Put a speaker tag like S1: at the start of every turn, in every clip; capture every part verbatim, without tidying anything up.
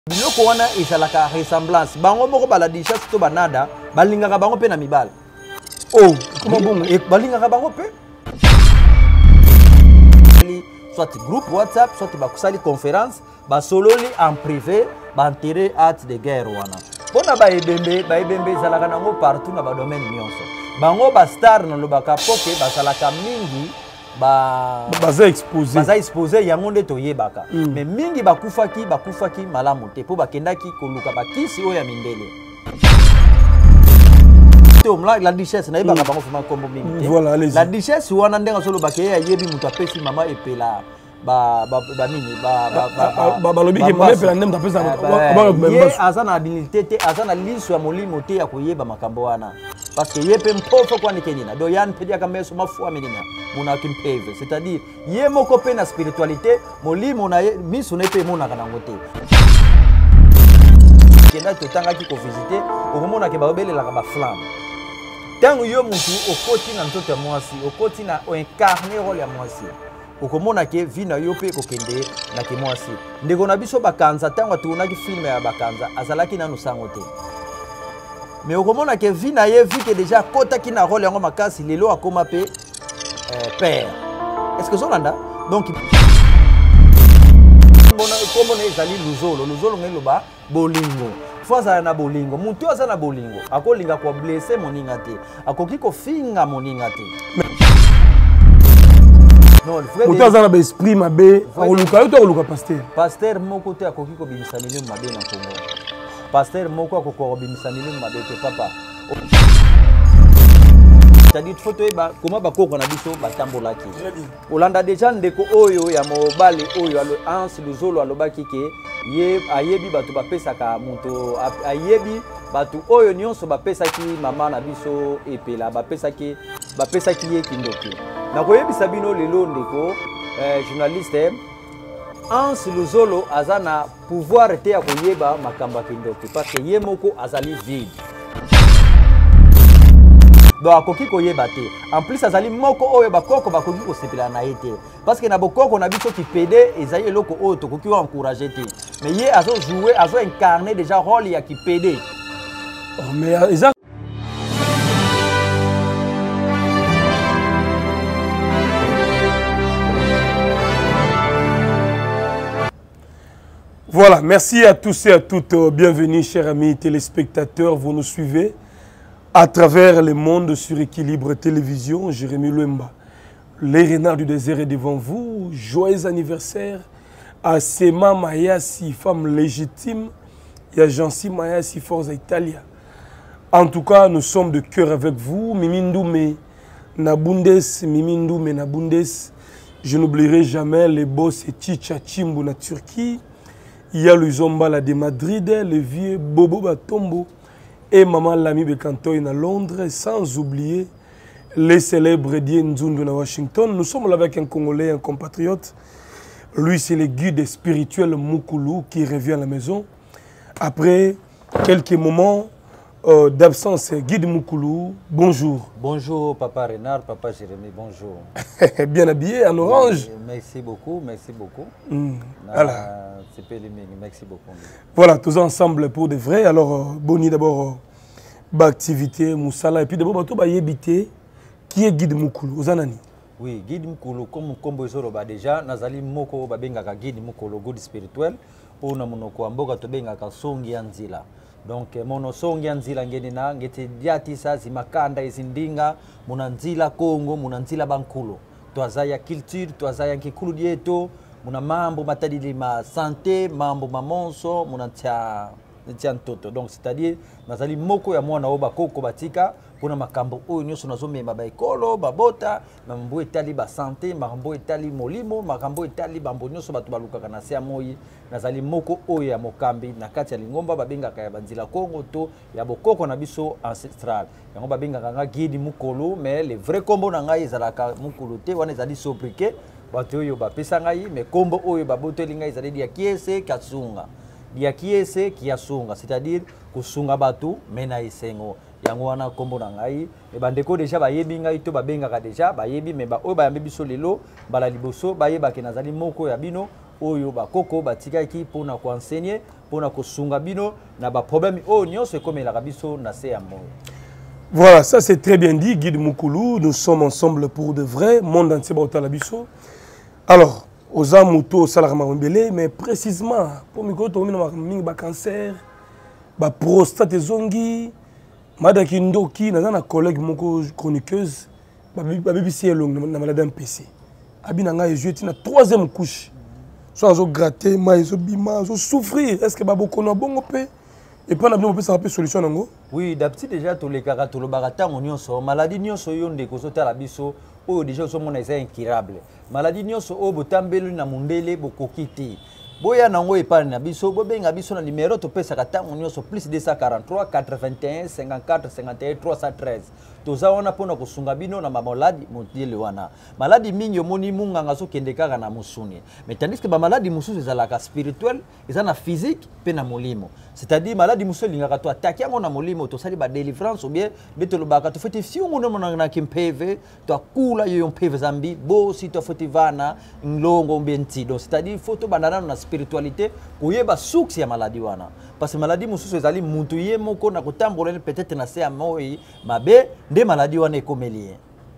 S1: Biloko wana ezalaka ressemblance bango moko baladisha to banada balingaka bango pe na mibala.
S2: Oh, comment bon
S1: et balingaka bango pe soit groupe WhatsApp soit bakusali conférence ba sololi en privé ba enterrer acte de guerre wana. Bona ba ebembe ba ebembe ezalaka nango partout na ba domaine nyonso. Bango ba star na lobaka poke basalaka mingi ba
S2: baza exposé
S1: baza exposé yango nde toyebaka mm. Mais mingi bakufaki bakufaki malamu te po bakendaki koluka bakisi oya mindele tomla la duchesse na yebaka bango fuma kombo mingi
S2: voilà allez
S1: la duchesse wana ndenga solo bakeye yebi mutu apesi mama epela ba ba ba nini ba ba
S2: ba ba lobi ke mama epela ndem tapesa
S1: ba azana habilité te azana liso ya molimo te ya koyeba makambo wana parce que yepe mpofo kwa nikenina do yan pedia kameso mafu amenina mona kimpeve c'est-à-dire ye moko pe na spiritualité molimo na miso na pe mona kana ngote kenda to tanga ki ko visiter okomona ke ba obelela ka ba flamme tango yo mutu okoti na ntoto ya mwasi okoti na o incarner rôle ya mwasi okomona ke vina yo pe ko kende na ke mwasi ndeko na biso bakanza tango tuonaki film ya bakanza azalaki nanu sango te. Mais au moment que vie na ye vu que déjà kota ki na rôle yango makasi lelo akoma pe père. Est-ce que zolanda donc bona comme on ezali luzolo luzolo ngelo ba bolingo fois na bolingo mutu aza na bolingo akolinga ko blesser moninga te akoki ko finga moninga te. Non,
S2: mutu aza na ba esprit mabe akoluka yo to akoluka pasteur
S1: pasteur moko te akoki ko bimisa milio mabe na Congo. Pasteur moko akokobimisa milio mabe te papa. C'est-à-dire photo eba comment bakoko na biso batambolaki. Olanda déjà ndeko oyo ya mobali oyo alo anse luzolo alobaki ke ye ayebi batu bapesaka moto ayebi batu oyo nyonso bapesaki mama na biso epela bapesaki bapesaki ye kindoki. Na koyebisa bino lelo ndeko eh, journaliste Anse Luzolo azana pouvoir te ya koyeba makamba kindoki parce que ye moko azali vide. Donc akoki koyeba te. En plus azali moko oyo bakoko bakoki ko sepela na ye te. Parce que na bokoko na biso ki pede ezali eloko oyo tokoki ko encourager te. Mais ye azo jouer, azo incarner déjà rôle ya ki pede.
S2: Oh mais exact. Voilà, merci à tous et à toutes. Bienvenue, chers amis téléspectateurs. Vous nous suivez à travers le monde sur Équilibre Télévision. Jérémy Louemba, les renards du désert est devant vous. Joyeux anniversaire à Sema Mayasi, femme légitime, et à Jancy Mayasi, Forza Italia. En tout cas, nous sommes de cœur avec vous. Mimindoume Nabundes, Mimindoume Nabundes. Je n'oublierai jamais les boss et Chicha Chimbu na Turquie. Il y a Luzombala de Madrid, le vieux Bobo Batombo et Maman Lami Bekantoy à Londres, sans oublier les célèbres Dien Nzundu à Washington. Nous sommes là avec un Congolais, un compatriote. Lui, c'est le guide spirituel Moukoulou qui revient à la maison. Après quelques moments euh, d'absence, guide Moukoulou, bonjour.
S1: Bonjour, papa Renard, papa Jérémy, bonjour.
S2: Bien habillé, en orange.
S1: Merci beaucoup, merci beaucoup.
S2: Mmh. Voilà.
S1: Merci beaucoup.
S2: Voilà, tous ensemble pour de vrai. Alors, euh, Boni d'abord, euh, activité, Moussala, et puis d'abord, tu vas y qui est guide Moukoulou, Ozanani.
S1: Oui, guide Moukoulou, comme Kombo Zoroba déjà, Nazali Moko Babengaka guide Moukoulou, guide spirituel, pour na monoko amboka tobengaka songi anzila. Donc mono songi anzila ngenina ngete diati sa zimakanda izindinga munanzila Kongo munanzila bankulo. Twazaya culture, twazaya nkikulu dieto, muna mambo matadili ma santé, mambo mamonso, munantia ntia ntoto. Donc c'est-à-dire nazali moko ya mwana oba koko batika pona makambo oyo nyoso nazomema ba ekolo babota mambo etali ba santé mambo etali molimo makambo etali bambo nyoso batu balukaka na se moyi nazali moko oyo ya mokambi na kati ya lingomba babengaka ya banzila Kongo to ya bokoko na biso ancestral yango babengaka nga guide Mukolo mais le vrai kombo na ngai ezalaka Mukolo te wana ezali sobriquet batu oyo bapesa ngai mais kombo oyo baboteli ngai ezali ya kiese kasunga dia kiese kiasunga c'est-à-dire kusunga batu mena isengo yango wana kombo na ngai e bandeko déjà bayebi ngai to babengaka déjà bayebi mais ba oyo bayambi biso lelo bala liboso bayeba ke nazali moko ya bino oyo bakoko batikaki pona ko enseigner pona kosunga bino na ba problème o nyonso ekomela biso na se ya moyo.
S2: Voilà, ça c'est très bien dit, Guy Mukulu. Nous sommes ensemble pour de vrai. Monde entier va au biso. Alors, aux amuto salarma mbele, mais précisément pour miko to mina ba cancer, ba prostate zongi, madaki ndoki, na na collègue moko chroniqueuse, ba ba B B C long na maladie M P C. Abina nga jeté na troisième couche. Soit zo gratter, mais zo bima, zo souffrir. Est-ce que ba boko na bongo pe? Et puis on a besoin de solution nango.
S1: Oui, d'habitude déjà tous les cas tout le barata on nyonso maladie nyonso yo ndeko zo tala biso o déjà so mona eza incurable. Maladie nyonso o botambeli na mundele bokokiti. Boya nango epana na biso bobenga biso na numéro to pesa katango nyonso plus deux cent quarante-trois quatre-vingt-un cinquante-quatre cinquante et un trois cent treize. Toza wana pona kosunga bino na maladi motile wana. Maladi mingi omoni munganga so kende kaka na musuni. Mais tandis que ba maladi mususu ezalaka spirituel, ezana physique pe na molimo. C'est-à-dire maladi mususu lingaka to attaquer ngo na molimo to sali ba délivrance ou bien beto lobaka to fete si ngo na na kimpeve to akula yo mpeve zambi bo si to fete vana nglongo mbenti. Donc c'est-à-dire photo banana na spiritualité koyeba source ya maladi wana. Parce que maladie mususu ezali muntu ye moko na kotambola peut-être na se ya moi mabe de maladie wana ekomelie.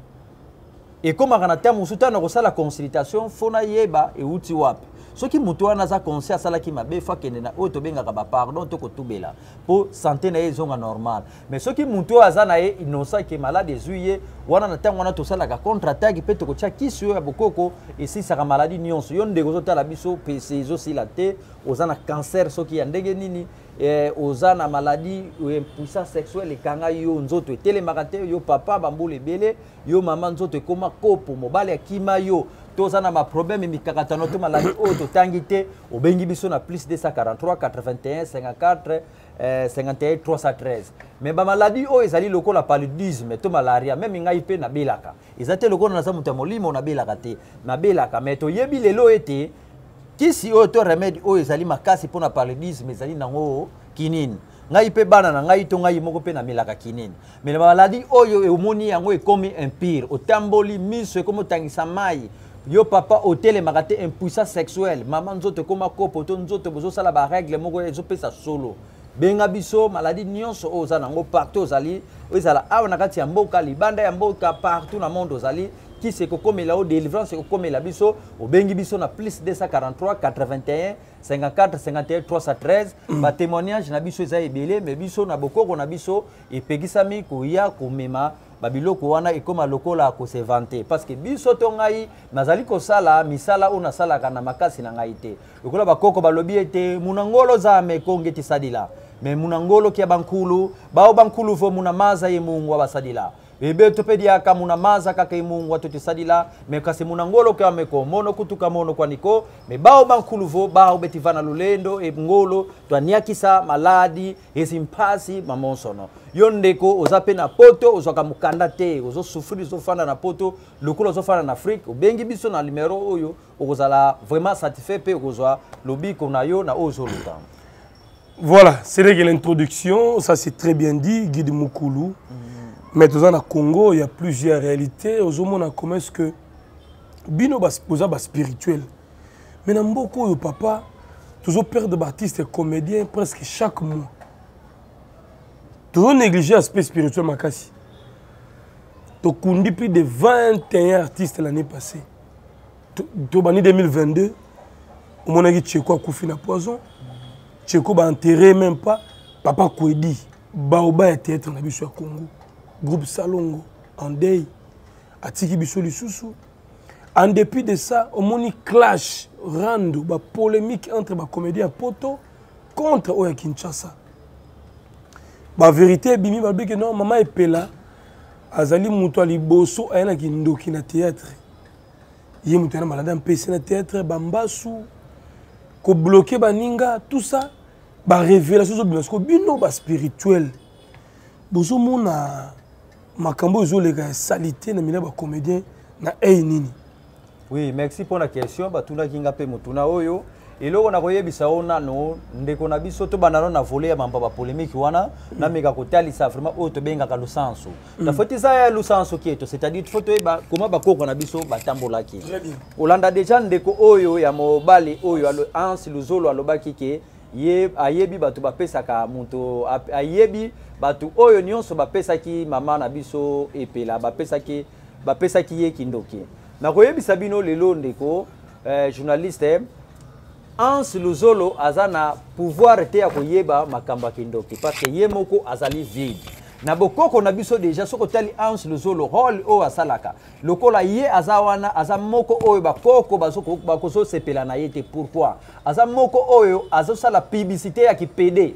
S1: Et comme on a terme mususu na kosala consultation fona yeba e uti wapi. Soki mutu wana za conscience sala ki mabe fa kende na o to benga ba pardon to ko tubela pour santé na ezonga normal. Mais soki mutu azana e innocent ki malade zuye wana na tango wana to sala ka contre attaque pe to ko tia kisu ya bokoko et si ça maladie nyonso yon ndeko zo tala biso P C zo si la te ozana cancer soki ya ndenge nini eh ozana maladie ou impuissance sexuelle kanga yo nzoto etelemaka te yo papa bambule bele yo mama nzoto ekoma kopo mobale akima yo tozana ma problème mikakatano to maladie o to tangite obengi biso na plus deux cent quarante-trois quatre-vingt-un cinquante-quatre cinquante et un trois cent treize. Mais ba maladie o ezali lokola paludisme to malaria même ngai pe na belaka ezate lokola na za muta molimo na belaka te na belaka mais to yebi lelo ete kisi o to remède o ezali makasi pona paludisme ezali nango kinini ngai pe bana na ngai to ngai moko pe na milaka kinini. Mais la maladie oyo e omoni yango ekomi empire otamboli miso ekomo tangisa mai yo papa hôtel makate impuissance sexuelle maman nzoto koma kopo to nzoto bozo sala ba règle moko ezo pesa solo benga biso maladie nyonso oza nango partout ozali ezala awa na kati ya mboka libanda ya mboka partout na monde ozali qui se kokomela o délivrance kokomela biso obengi biso na plus deux cent quarante-trois quatre-vingt-un cinquante-quatre cinquante et un trois cent treize ba témoignage na biso eza ebele mais biso na bokoko na biso epegisami koya komema babiloko wana ekoma lokola ko se vanter parce que biso to ngai nazali ko sala misala ona sala kana makasi na ngai te lokola bakoko balobi ete munangolo za me kongeti sadila mais munangolo kia bankulu bao bankulu fo munamaza ye mungu abasadila ebe to pedia ka munamaza kaka ye mungu atote sadila mais kasi munangolo kwa meko mono kutuka mono kwa niko mais bao bankulu fo bao betivana lulendo e ngolo to aniakisa maladi esimpasi mamonsono yondeko ozape na poto ozaka mukanda te ozo souffrir zo fanda na poto lokolo zo fanda na Afrique obengi biso na numéro oyo okozala vraiment satisfait pe okozwa lobiko na yo na ozo luta.
S2: Voilà, c'est l'introduction, ça c'est très bien dit, Guy Mukulu. Mm -hmm. Mais dans le Congo, il y a plusieurs réalités. Aux hommes, comment est-ce que bino bas spirituel. Mais dans beaucoup de papa, toujours père de Baptiste et comédien presque chaque mois. Toujours négligé l'aspect spirituel makasi. Donc on dit plus de vingt et un artistes l'année passée. En deux mille vingt-deux, on a dit Tcheko a couffé na poison. Tcheko a enterré même pas. Papa Kouedi, Baoba est théâtre na biso Congo. Groupe Salongo, Andei, Atiki biso Lisusu. En dépit de ça, on a clash, rando, ba polémique entre les comédiens Poto contre Oya Kinshasa. La vérité, bimi balbi que non, maman est pela. Azali muto liboso ayana ki ndoki na théâtre. Yé muto na malade M P C na théâtre, bambasu, ko bloquer baninga, tout ça, ba révélation zo bimasko bino ba spirituel. Bozo mona makambo zo lega salité na mina ba comédien na ei nini.
S1: Oui, merci pour la question. Ba tuna kinga pe mutuna oyo. Et là, on a voyé bisaona no ndeko na biso to banano na volé ya mamba ba polémique wana na mega kotali sa vraiment auto benga ka lusanso. La faute ça ya lusanso kieto, c'est-à-dire photo ba comment ba koko na biso ba tambola ki. Olanda déjà ndeko oyo ya mobali oyo alo ansi luzolo alobaki ke ye ayebi bato bapesaka muto ayebi bato oyo nyonso bapesaki mama na biso epela bapesaki bapesaki ye kindoki nakoyebisa bino lelo ndeko eh, journaliste Ans Luzolo azana pouvoir te ya koyeba makamba kindoki parce que ye moko azali vide na bokoko na biso déjà soko tali Ans Luzolo rôle o asalaka lokola ye azawana aza moko oyo bakoko bazoko bakoso sepela na yete pourquoi aza moko oyo azosala publicité ya kipede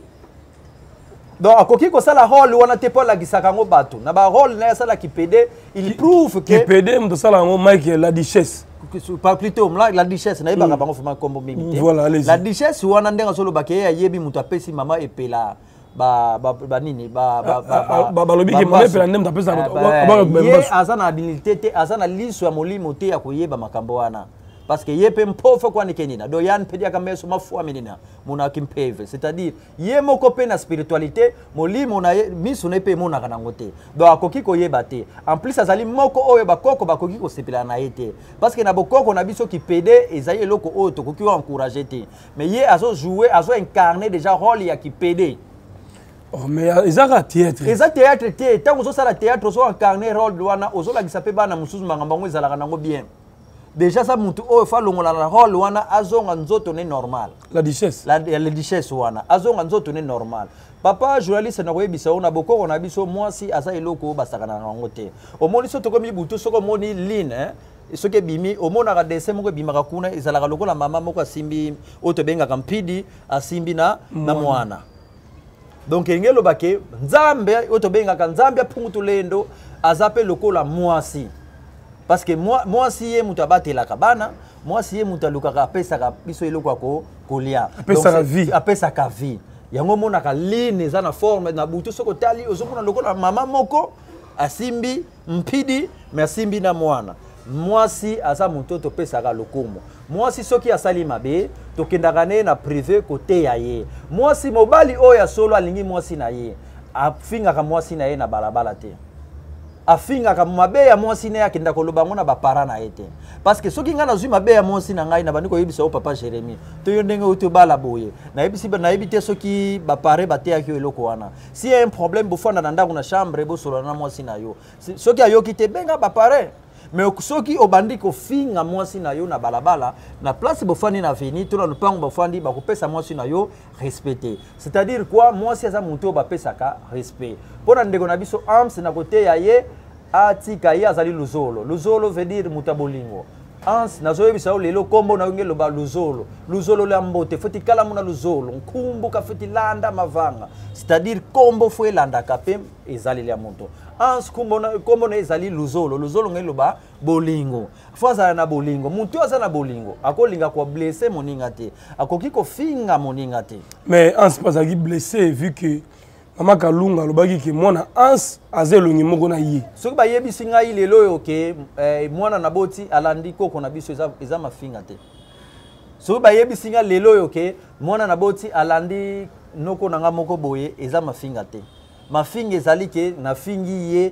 S1: donc akoki ko sala rôle wana te pola gisaka ngo bato na ba rôle na sala kipede il prouve que
S2: kipede mto sala ngo Mike la duchesse
S1: pas plutôt la, la duchesse na yeba bango fuma kombo mimite
S2: voilà
S1: la duchesse wana ndenga solo bakeye ya yebi muto apesi mama epela ba ba ba nini ba ba ba
S2: ba ba lobi ke mama epela ndem tapesa
S1: ba ye azana habilité te azana liso ya molimo te ya koyeba makambo wana parce que ye pe mpofa kwa nikenina do yan pedia kameso mafua menina mona kimpeve c'est-à-dire ye moko pe na spiritualité molimo na miso na pe mona kana ngote do akoki koyeba te en plus azali moko oyo bakoko bakoki ko sepela na yete parce que na bokoko na biso ki pede ezali loko oyo to koki encourager te mais ye azo jouer azo incarner déjà rôle ya ki pede.
S2: Oh mais ezaka théâtre
S1: eza théâtre te tant ozo sala théâtre ozo incarner rôle wana ozo la gisape bana musuzu mangamba ngo ezalaka nango bien. Déjà ça mutu o fa longola la rôle wana azonga nzoto ne normal
S2: la duchesse
S1: la la duchesse wana azonga nzoto ne normal papa journaliste na koyebisa ona boko na biso mwasi asa eloko basaka na ngote omoni soto komi butu soko moni line hein soke bimi omona ka dessin moko bimaka kuna ezalaka lokola mama moko asimbi oto benga kampidi asimbi na na mwana donc ngelo bake nzambe oto benga ka nzambe apungutu lendo azape lokola mwasi. Parce que moi, moi si ye muta batela kabana, moi si ye muta lukaka apesa ka biso eloko ko kolia.
S2: Apesa ka vie.
S1: Apesa ka vie. Yango mona ka line za na forme na butu soko tali ozomona lokola mama moko asimbi mpidi mais asimbi na mwana. Moi si aza mutoto pesa ka lokumu. Moi si soki asali mabe tokendaka ne na privé côté ya ye. Moi si mobali oya solo alingi moi si na ye. Afinga ka moi si na ye na balabala te. Afinga ka mabe ya mwasi ne yakenda koloba ngona ba para na ete parce que soki ngana zui mabe ya mwasi na ngai na bandiko yebisa o papa Jérémy to yo ndenge uto bala boye na yebisi na yebite soki ba pare ba te yakyo eloko wana si y a un problème bo fanda na ndako na chambre bo solo na mwasi na yo soki ayoki te benga ba pare mais soki obandiko finga mwasi na yo na balabala na place bo fandi na veni to na lupango bo fandi ba kopesa mwasi na yo respecter c'est-à-dire quoi mwasi aza muto ba pesaka respect pona ndeko na biso ams na kote ya ye atika ye azali luzolo luzolo veut dire mutabolingo ans nazoyebisa o lelo kombo na ngelo ba luzolo luzolo la mbote foti kala muna luzolo nkumbu ka foti landa mavanga c'est-à-dire kombo fo elanda kapem ezali la moto ans kombo na kombo na ezali luzolo luzolo ngelo ba bolingo faza na bolingo muntu aza na bolingo akolinga ko blesser moninga te akoki ko finga moninga te
S2: mais ans pas agi blessé vu que Mama Kalunga lobaki ke mwana ans azelongi moko na ye.
S1: Soki ba yebisi ngai lelo yo ke eh, mwana na boti alandi koko na biso eza eza mafinga te. Soki ba yebisi ngai lelo yo ke mwana na boti alandi noko na nga moko boye eza mafinga te. Mafinga ezali ke na fingi ye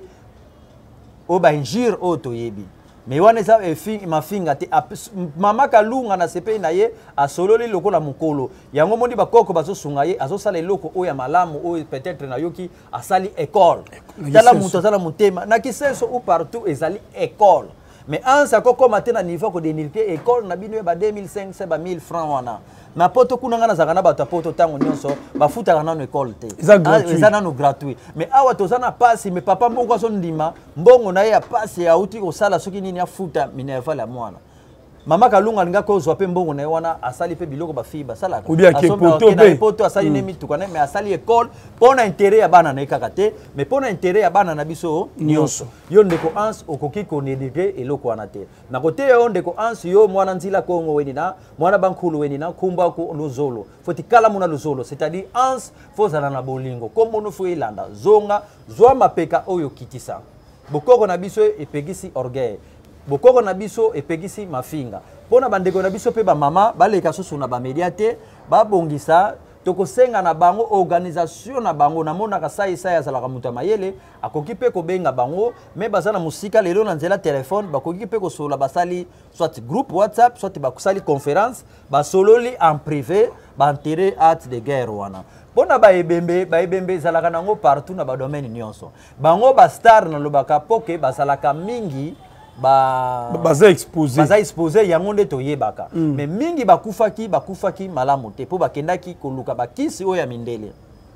S1: o ba injure o to yebi. Mais wana eza e mafinga te Mama Kalunga na sepe na ye asololi lokola mukolo yango moni bakoko bazosunga ye azosala eloko oyo ya malamu oyo peut-être na yoki asali école tala muto azala mutema na kisenso ou partout ezali école mais ansa koko matena niveau ko denilité école na bino ba deux mille cinq cents ba mille francs wana na poto kuna ngana zakana bata poto tango nyonso bafuta kana no école te eza nano gratuit mais awa tozana passe mais papa mbongo aso ndima mbongo na ye ya passe ya uti ko sala soki nini afuta minerva la mwana Mama Kalunga linga ko zwa pe mbongo na ye wana asali pe biloko ba fille basala ka poto asali ne mituka mais asali école pona intérêt ya bana na kaka te mais pona intérêt ya bana na biso nyonso yo ndeko ans okoki ko nedike eloko wana te na kote yo ndeko ans yo mwana nzila kongo wenina mwana bankulu wenina kumba ko luzolo foti kala muna luzolo c'est-à-dire ans fozala na bolingo kombo no fo elanda zonga zwa mapeka oyo kitisa bokoko na biso epegisi orgueil bokoko na biso epegisi mafinga pona bandeko na biso pe ba mama baleka susu na ba media te ba bongisa tokosenga na bango organisation na bango na mona ka sai sai azalaka muta mayele akoki pe ko benga bango mais bazana musika lelo na nzela téléphone bakoki pe ko sola basali soit groupe WhatsApp soit bakusali conférence basololi en privé ba enterrer acte de guerre wana bona ba ebembe ba ebembe zalaka nango partout na ba domaine nyonso bango ba star na lobaka poke bazalaka mingi ba
S2: baza exposé
S1: baza exposé yango nde toyebaka mm. mais mingi bakufaki bakufaki malamu te po bakendaki koluka bakisi oyo ya mindele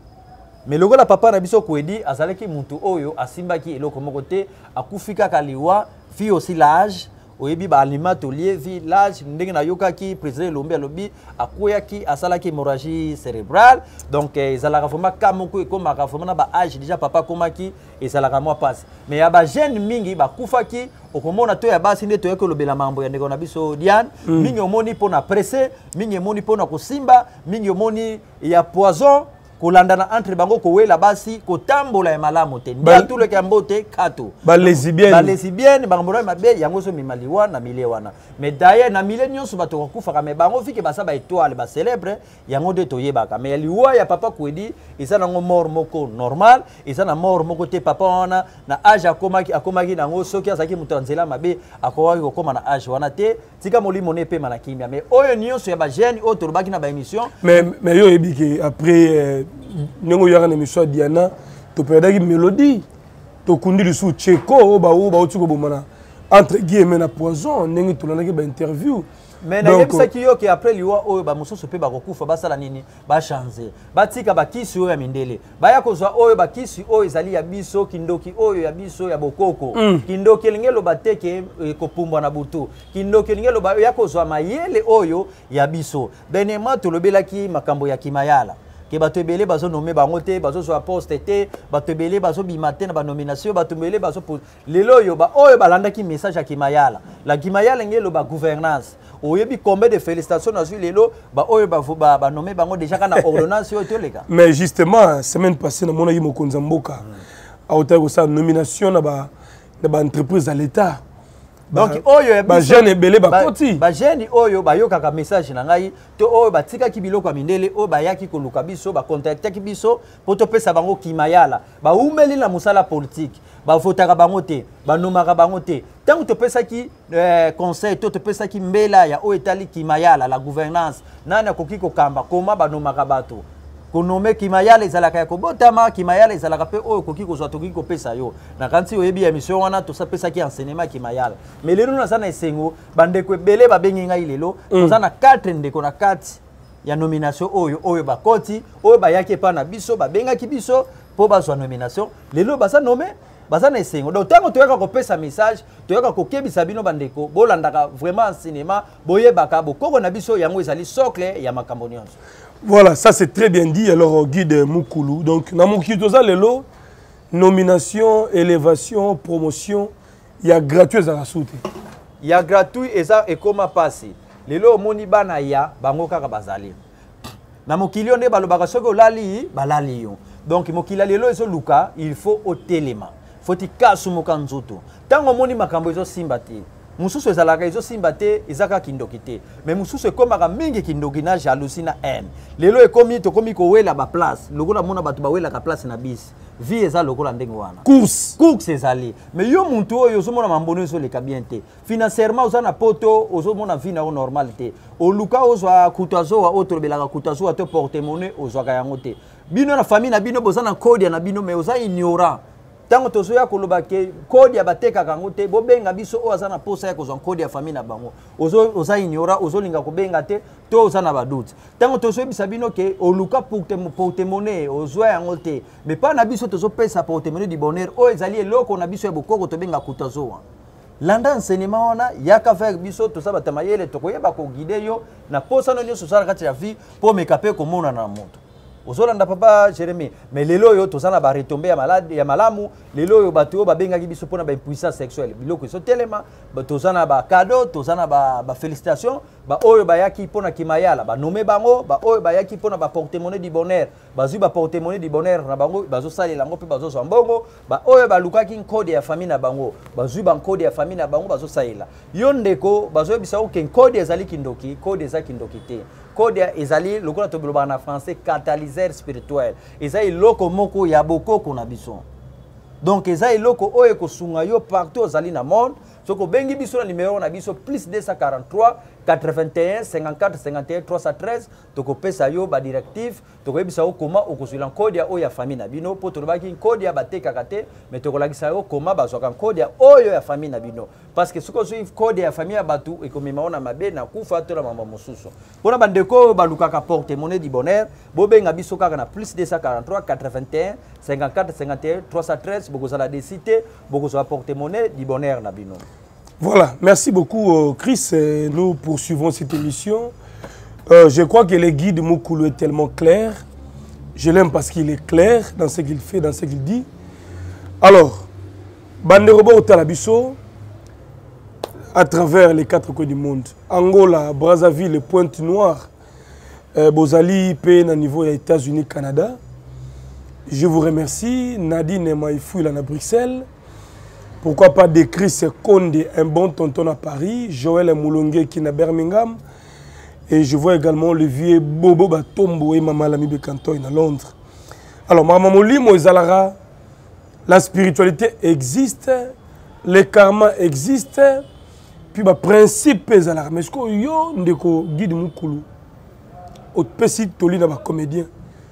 S1: mais lokola papa na biso kwedi azalaki mutu oyo asimbaki eloko moko te akufika kaliwa fi aussi l'âge oyebi ba animatolier village ndenge na yokaki président Lombe alobi akoyaki asalaki hémorragie cérébrale donc ezalaka vraiment kamoko ekomaka vraiment na ba âge déjà papa komaki ezalaka moi passe mais ya ba jeune mingi bakufaki okomona to ya basi nde toyeke lobela mambo ya ndeko na biso Diane mm. mingi omoni pona pressé mingi omoni pona kosimba mingi omoni ya poison kolandana entre bango kowela basi kotambola ya malamu te ndia tout le kambote kato
S2: ba lesbienne
S1: ba lesbienne bango mabe yango so mimaliwa na mile wana mais d'ailleurs na mile nyonso bato kokufa mais bango fike basa ba étoile ba célèbre yango de toyebaka mais liwa ya papa kwedi isa nango mort moko normal isa na mort moko te papa wana na âge akomaki akomaki nango soki azaki mutanzela mabe akowaki kokoma na âge wana te tika molimo ne pe manakimia mais oyo nyonso ya ba jeune oyo tolobaki na ba émission
S2: mais mais yo ebiki après euh, nengo yaka na émission Diana to perdaki mélodie to kundi lusu cheko ba o ba otiko bomana entre guillemets na poison nengi to lanaki ba interview
S1: mais na yebisa ki yo ki après liwa oyo ba mususu pe ba kokufa basala nini ba changer batika bakisi oyo ya mindele baya kozwa oyo bakisi oyo ezali ya biso kindoki oyo ya biso ya bokoko mm. kindoki elingelo bateke e, kopumbwa na butu kindoki elingelo ba ya kozwa mayele oyo ya biso benema tolobelaki makambo ya kimayala ke bato ebele bazo nommer bango te bazo so poste te bato ebele bazo bimate na ba nomination bato ebele bazo lelo yo ba oyo balandaki message ya kimayala la kimayala ngelo ba gouvernance oyebi combien de félicitations na lelo ba oyo ba ba, ba nommer bango déjà kana ordonnance yo toleka
S2: mais justement semaine passée na mona yi mokonza mboka a otako sa nomination na ba na ba entreprise à l'état
S1: donc oyo ya
S2: ba jeune ebele ba koti
S1: ba jeune oyo ba yokaka message na ngai to oyo batika ki biloko ya mindele oyo bayaki koluka biso ba contactaki biso po topesa bango kimayala ba umeli na musala politique ba votaka bango te ba nomaka bango te tango topesaki eh, conseil to topesaki mbela ya oyo etali kimayala la gouvernance nani akoki kokamba koma ba nomaka bato konome kimayala ezalaka ya kobotama kimayala ezalaka pe oyo koki kozwa toki kopesa yo na kanti oyebi ya mission wana to sapesa ki enseignement kimayala mais lelo na sana esengo bandeko ebele babengi ngai lelo toza na quatre ndeko na kati ya nomination oyo oyo bakoti oyo bayaki pa na biso babengaki biso po bazwa nomination lelo baza nome baza na esengo donc tango toyaka kopesa message toyaka kokebisa bino bandeko bolandaka vraiment cinéma boyebaka bokoko na biso yango ezali socle ya makambo nyonso.
S2: Voilà, ça c'est très bien dit. Alors, Guide Moukoulou. Donc, dans mon kitoza lelo, nomination, élévation, promotion, il y a gratuit à la soute.
S1: Il y a gratuit et ça et comment passer. Lelo moni bana ya bango kaka bazali. Na mokili onde balobaka soko lali balali yo. Donc mokili lelo ezo luka, il faut au téléma. Faut ti kasu mokanzoto. Tango moni makambo ezo simbati. Mususu ezalaka ezo simbate ezaka kindoki te mais mususu ekomaka mingi kindoki na jalousie na haine lelo ekomi tokomi kowela ba place lokola mona bato bawela ka place na bis vie eza lokola ndenge wana
S2: course
S1: course ezali mais yo muntu oyo ozomona mambono ezo leka bien te financièrement oza na poto ozomona vie na normal te oluka ozwa kutazoa otolobelaka kutazoa to porte-monnaie ozwaka yango te bino na famille na bino boza na code na bino mais oza ignorant tango tozo ya koloba ke code ya bateka kango te bobenga biso o azana posa ya kozwa code ya famille na bango ozo oza ignora ozo linga kobenga te to oza na badoute tango tozo bisa bino ke oluka porte porte-monnaie ozwa yango te mais pas na biso tozo pesa porte-monnaie du bonheur o ezali eloko na biso ya bokoko tobenga kutazoa landa enseignement wana yaka faire biso to saba tamayele to koyeba ko guider yo na posa no nyoso sala kati ya vie po mekape ko mona na moto ozolanda papa Jérémy mais lelo yo tozana ba retomber ya malade ya malamu lelo yo bato ba benga biso pona ba impuissance sexuelle biloko so telema ba tozana ba cadeau tozana ba ba félicitations ba oyo ba yaki pona kimayala ba nommer bango ba oyo ba yaki pona ba porte-monnaie du bonheur bazu ba porte-monnaie du bonheur na bango bazo salela ngo pe bazo so mbongo ba oyo ba lukaki code ya famille na bango bazu ba code ya famille na bango bazo salela yo ndeko bazo bisa o ken code ezali kindoki code ezali kindoki te kodia ezali lokola to biloba na français catalyseur spirituel ezali loko moko ya bokoko na biso donc ezali loko oyo kosunga yo partout ozali na monde soko bengi biso na numéro na biso plus deux cent quarante-trois quatre-vingt-un cinquante-quatre cinquante et un trois cent treize toko pesa yo ba directive toko yebisa yo koma okozwila kodia oyo ya famille na bino po tolobaki kodia batekaka te mais tokolakisa yo koma bazwaka kodia oyo ya famille na bino parce que soko zwi kodia ya famille ya batu ekomema ona mabe na kufa to na mambo mosusu pona bandeko balukaka porte monnaie du bonheur bobenga biso kaka na plus deux cent quarante-trois quatre-vingt-un cinquante-quatre cinquante et un trois cent treize bokozala de cité bokozala porte monnaie du bonheur na bino.
S2: Voilà, merci beaucoup euh, Chris. Et nous poursuivons cette émission. Euh, je crois que le guide Moukoulou est tellement clair. Je l'aime parce qu'il est clair dans ce qu'il fait, dans ce qu'il dit. Alors, Banderobo au Talabiso, à travers les quatre coins du monde, Angola, Brazzaville, Pointe-Noire, euh, Bozali, pays à niveau des États-Unis, Canada. Je vous remercie. Nadine Maïfou, il est à Bruxelles. Pourquoi pas de Chris Konde, un bon tonton à Paris, Joël Moulongue qui est à Birmingham. Et je vois également le vieux Bobo Batombo et Maman Lami Bekantoy à Londres. Alors, Maman Molimo et Zalara, la spiritualité existe, le karma existe, puis le principe est Zalara. Mais est-ce que yo ndeko guide Moukoulou, au petit toli na ba comédien,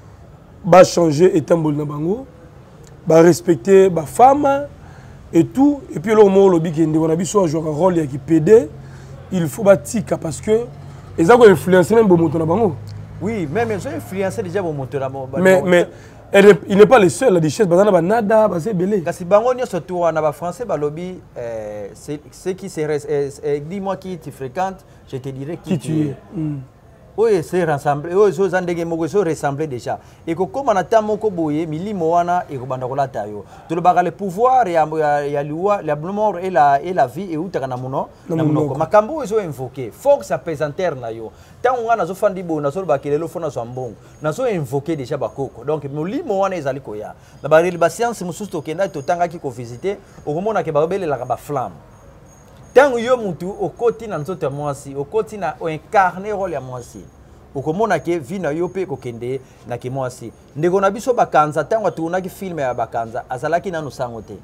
S2: ba changer étambol na bango, ba respecter ba femme, et tout, et puis le moment où on a vu un rôle qui P D, il faut bâtir parce que ils ont influencé même pour monter là-bas.
S1: Oui, même ils ont influencé déjà pour monter là-bas.
S2: Mais, mais elle, il n'est pas le seul, la richesse, il y a nada, c'est belé.
S1: Parce que bango ni surtout en français, bah lobby, ceux qui se dis-moi qui tu fréquentes, je te dirai qui, qui tu es. Mm. Oui, c'est rassemblé. Oui, c'est zandege moko so ressemblé déjà. Et que comme on a tant moko boye, mili moana et ko banda kola tayo. Tout le bagage le pouvoir ya ya loi, la mort et la et la vie et où takana muno. Na muno. Makambo so invoqué. Faut que ça pesanter na yo. Tant on a zo fandi bo na so bakele lo fona so mbongo. Na so invoqué déjà bakoko. Donc mili moana ezali koya. Na ba ba science mususu to kenda to tanga ki ko visiter, o komona ke ba bele la ba flamme. Tant yo mutu au côté na nzoto mwasi, au côté na o incarner rôle ya mwasi. Okomona ke vina yo pe kokende na ke mwasi. Ndeko na biso bakanza tango tuna ki film ya bakanza azalaki nanu sango te.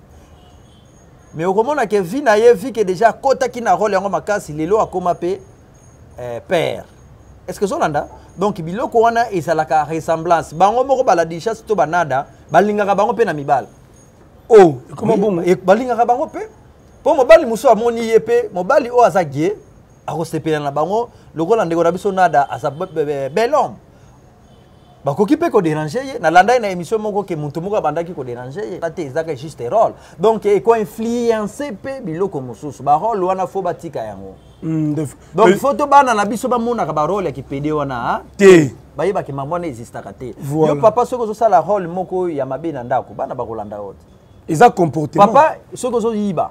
S1: Mais okomona ke vina ye vi ke déjà kota ki na rôle yango makasi lelo akoma pe euh, père. Est-ce que zolanda? Donc biloko wana ezalaka ressemblance. Bango moko baladisha to banada, balingaka bango pe na mibal.
S2: Oh, comment bon?
S1: E balingaka bango pe. Po mobali muso amoni ye pe, mobali o azagie, akosepela na bango, lokola ndeko na biso nada asa bel homme. Bakoki pe ko déranger ye, na landa na émission moko ke muntu moko bandaki ko déranger ye. Tate ezaka juste rôle. Donc e ko influencer pe biloko mususu. Ba rôle wana fo batika yango. Mm, donc il faut to bana na biso ba mona ka ba rôle ki pede wana
S2: te.
S1: Ba yeba ke mamona existaka te. Yo papa soko zo sala rôle moko ya mabe na ndako, bana ba kolanda wote.
S2: Eza comportement.
S1: Papa soko zo yiba.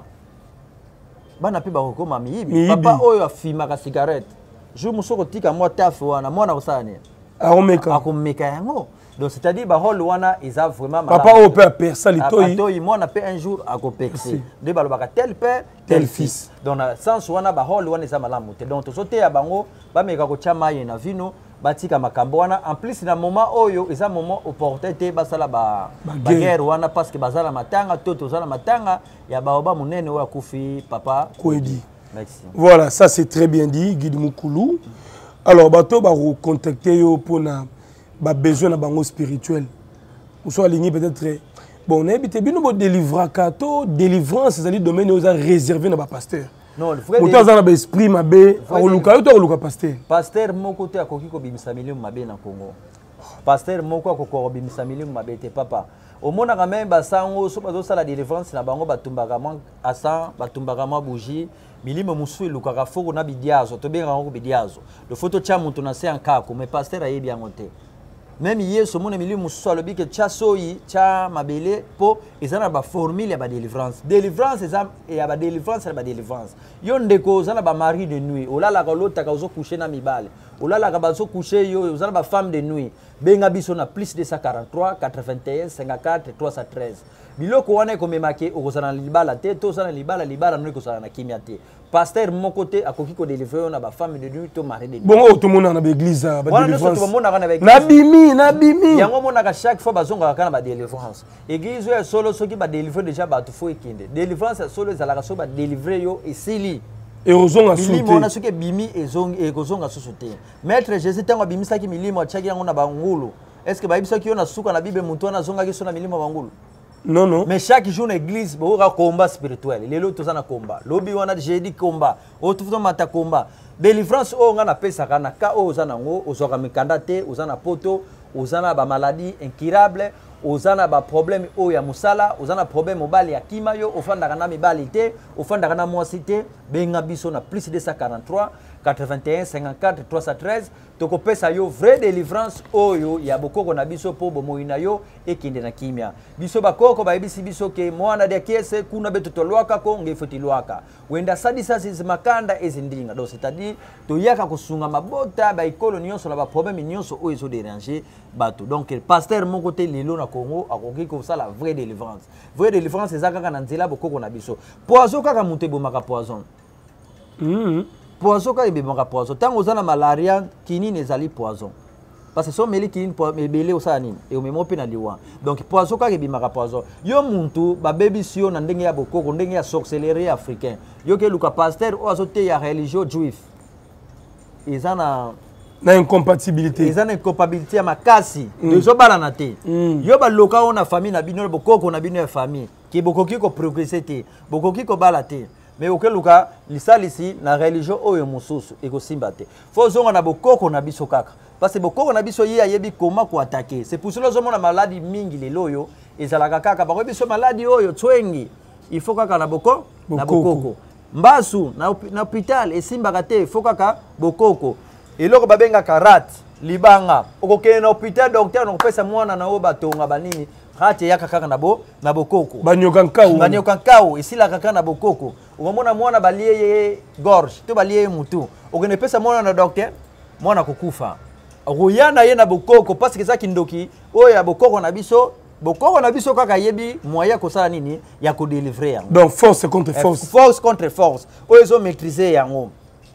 S1: Bana pe ba kokoma miyibi. Papa oyo afimaka cigarette. Je me suis dit que moi taf wana mwana osane
S2: akomeka
S1: akomeka yango donc c'est-à-dire ba rôle wana isa vraiment
S2: papa o pe persa litoi
S1: toi moi na pe un jour akopexer de balobaka tel père tel fils donc na sens wana ba rôle wana isa malamu te donc to sote ya bango ba meka ko chama ye na vino batika makambo wana en plus na moment oyo isa moment opportunité basala ba ba guerre wana parce que bazala matanga toto zala matanga ya baoba munene oya kufi papa
S2: Koedi.
S1: Merci.
S2: Voilà, ça c'est très bien dit, Guide Moukoulou. Alors, bateau va vous contacter pour na ba besoin na bango spirituel. Ou soit aligné peut-être bon, on a habité bien nous délivrer kato, délivrance c'est-à-dire domaine où réservé na ba pasteur.
S1: Non, il faut que
S2: vous avez esprit mabe, au luka yo to luka pasteur.
S1: Pasteur moko te akoki ko bimisa million mabe na Congo. Pasteur moko akoko bimisa million mabe te papa. Au monde quand même basango so bazo sala délivrance na bango batumbaka mo asa batumbaka mo bougie. Milimo musu lukaka foko na bidiazo to benga ngo bidiazo le photo cha muntu na se ankako mais pasteur ayebi yangote même yeso mona milimo musu alobi ke cha soyi cha mabele po ezana ba formule ya ba délivrance délivrance eza ya ba délivrance ya ba délivrance yo ndeko zana ba mari de nuit olala ka lota ka ozo coucher na mibale olala ka bazo coucher yo ozana ba femme de nuit benga biso na plus deux cent quarante-trois quatre-vingt-un cinquante-quatre trois cent treize biloko wana ko memake okozana libala te to sana libala libala no kozana na kimia te pasteur mon côté akoki ko délivrer na ba femme de nuit to mari de nuit
S2: bon to mona na ba église ba
S1: délivrance to mona na ba église
S2: na bimi na bimi
S1: yango mona ka chaque fois bazonga ka na ba délivrance église ya solo soki ba délivrer déjà ba to fo ekinde délivrance ya solo ezala ka so ba délivrer yo esili
S2: et ozonga
S1: soute milimo na soki bimi ezongi e kozonga soute maître Jésus tango bimisaki milimo achaki yango na bangulu est-ce que ba bisaki yo na suka na bible muntu na zonga ki so na milimo bangulu
S2: non non
S1: mais chaque jour na église bo ka combat spirituel lelo tozana combat lobi wana jeudi combat o tufuto mata combat délivrance o nga na pesa kana ka o ozana ngo ozoka mikanda te ozana poto ozana ba maladie incurable ozana ba problème o ya musala ozana problème mobali ya kima yo ofanda kana mibali te ofanda kana mwasi te benga biso na plus deux cent quarante-trois quatre-vingt-un cinquante-quatre trois cent treize toko pesa yo vraie délivrance oyo ya bokoko na biso po bomoina yo ekinde na kimia biso bakoko ba ebisi biso ke mwana de kiese kuna beto tolwaka ko ngefoti lwaka wenda sadisa sis makanda ezindinga donc c'est-à-dire to yaka kosunga mabota ba ikolo nyonso na ba problème nyonso oyo zo déranger bato donc pasteur mon côté lelo na Congo akoki ko sala vraie délivrance vraie délivrance ezaka kana nzela bokoko na biso poison kaka mutebo maka poison
S2: mhm
S1: poison ka ebemaka poison tango ozana malaria kinini ezali poison parce que so meli kinini ebele osala nini e omemo pe na liwa donc poison ka ebemaka poison yo muntu babebisi yo na ndenge ya bokoko ndenge ya sorcellerie africain yo ke luka pasteur o azote ya religion juif ezana
S2: na incompatibilité
S1: ezana incompatibilité ya makasi dezo bala na te yo baloka ona famille na bino bokoko na bino ya famille ki bokoki ko progresser te bokoki ko bala te mais okeluka lisalisi na religion oyo mususu ekosimba te fo zonga na bokoko na biso kaka parce que bokoko na biso ye ayebi comment ko attaquer c'est pour cela zomona maladie mingi lelo yo ezalaka kaka bako biso maladie oyo twengi il faut kaka na boko na bokoko mbasu na na hôpital esimbaka te il faut kaka bokoko eloko babenga karat libanga okokene na hôpital docteur no pesa mwana na oba tonga banini hati yaka kaka na bo na bokoko
S2: banyoka nkau
S1: banyoka nkau esila kaka na bokoko ukamona mwana balie ye gorge to balie mutu okene pesa mwana na docteur mwana kukufa royana ye na bokoko parce que ça kindoki oya bokoko na biso bokoko na biso kaka yebi moyen ko sala nini ya ko délivrer
S2: donc force contre force
S1: force contre force oyo zo maîtriser yango.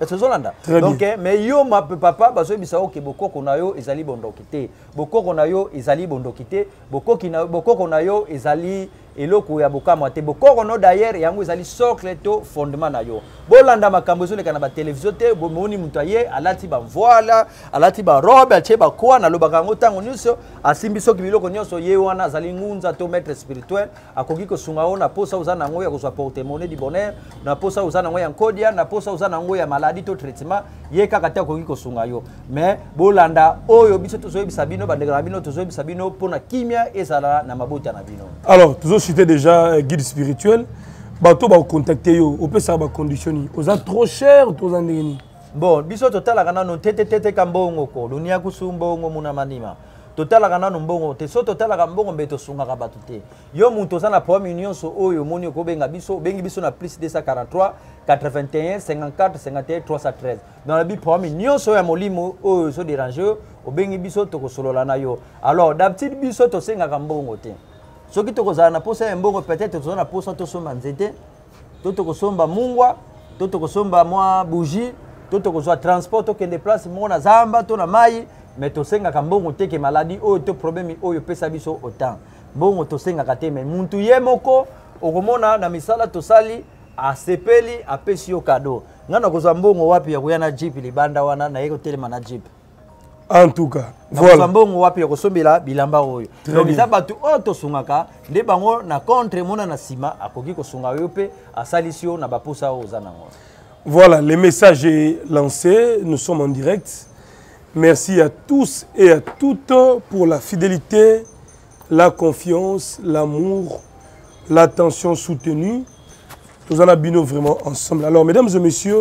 S1: Donc mais yo ma papa bazo bisa oke bokoko na yo ezali bondokité bokoko na yo ezali bondokité bokoki na bokoko na yo ezali eloko ya bokama te bokoko no d'ailleurs yango ezali socle to fondement na yo bolanda makambo zo leka na ba télévision te bomoni mutu aye alati ba voile alati ba robe atie ba kwa na lobaka ngo tango nyuso asimbi soki biloko nyonso ye wana azali ngunza to maître spirituel akoki ko sunga ona posa uzana ngo ya ko porter monnaie du bonheur na posa uzana ngo ya nkodia na posa uzana ngo ya maladie to traitement ye kaka te akoki ko sunga yo mais bolanda oyo biso to zo bisa bino ba ndekala bino to zo bisa bino pona kimia ezala na mabota na bino.
S2: Alors toujours cité déjà euh, guide spirituel bato ba contacter yo on peut ça ba conditionner aux trop cher aux andeni
S1: bon biso totala kana no tete tete kambongo ko dunia kusumbongo muna manima totala kana no mbongo te so totala kambongo mbeto sunga ka bato te yo muntu sana premier union so oyo moni ko benga biso bengi biso na plus deux cent quarante-trois quatre-vingt-un cinquante-quatre cinquante et un trois cent treize dans la bi premier union so ya molimo oyo so déranger o bengi biso to ko solola na yo alors d'habitude biso to senga kambongo te soki tokozala na posa ya mbongo peut-être tozala na posa tosomba nzete to tokosomba mungwa to tokosomba mwa bougie to tokozwa transport tokende place moko na zamba to na mai mais tosengaka mbongo te ke maladie oyo to problème oyo pesa biso autant mbongo tosengaka te mais muntu ye moko okomona na misala tosali asepeli apesi yo cadeau ngana kozwa mbongo wapi ya koya na jeep libanda wana na ye kotelema na jeep.
S2: En tout cas, voilà.
S1: Mbongo wapi kosombela bilamba oyo. Donc ça batu auto sungaka nde bango na contre mona na sima akoki ko sunga yo pe asalisio na baposa ozanango.
S2: Voilà, le message est lancé, nous sommes en direct. Merci à tous et à toutes pour la fidélité, la confiance, l'amour, l'attention soutenue. Nous en abinons vraiment ensemble. Alors, mesdames et messieurs,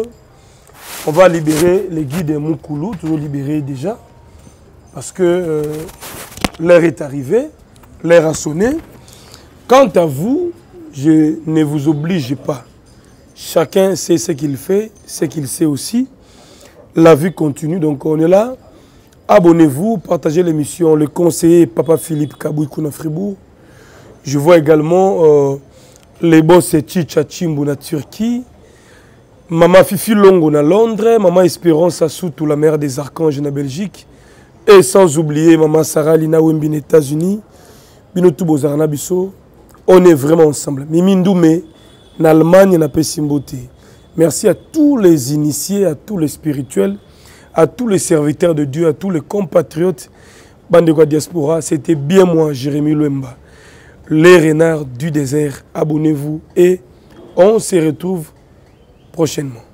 S2: on va libérer les guides de Moukoulou, toujours libérés déjà. Parce que euh, l'heure est arrivée, l'heure a sonné. Quant à vous, je ne vous oblige pas. Chacun sait ce qu'il fait, ce qu'il sait aussi. La vie continue, donc on est là. Abonnez-vous, partagez l'émission. Le conseiller Papa Philippe Kabouikouna Fribourg. Je vois également euh, les boss Chicha Chimbu na Turquie. Maman Fifi Longo na Londres. Maman Espérance Assoutou, la mère des archanges na Belgique. Et sans oublier Maman Sarah Lina Wembi aux États-Unis. Binotou Bozarna Bisso. On est vraiment ensemble. Mimi Ndoumé, en Allemagne, na Pessimbote. Merci à tous les initiés, à tous les spirituels, à tous les serviteurs de Dieu, à tous les compatriotes. Bandegwa Diaspora, c'était bien moi, Jérémy Louemba. Les renards du désert, abonnez-vous et on se retrouve prochainement.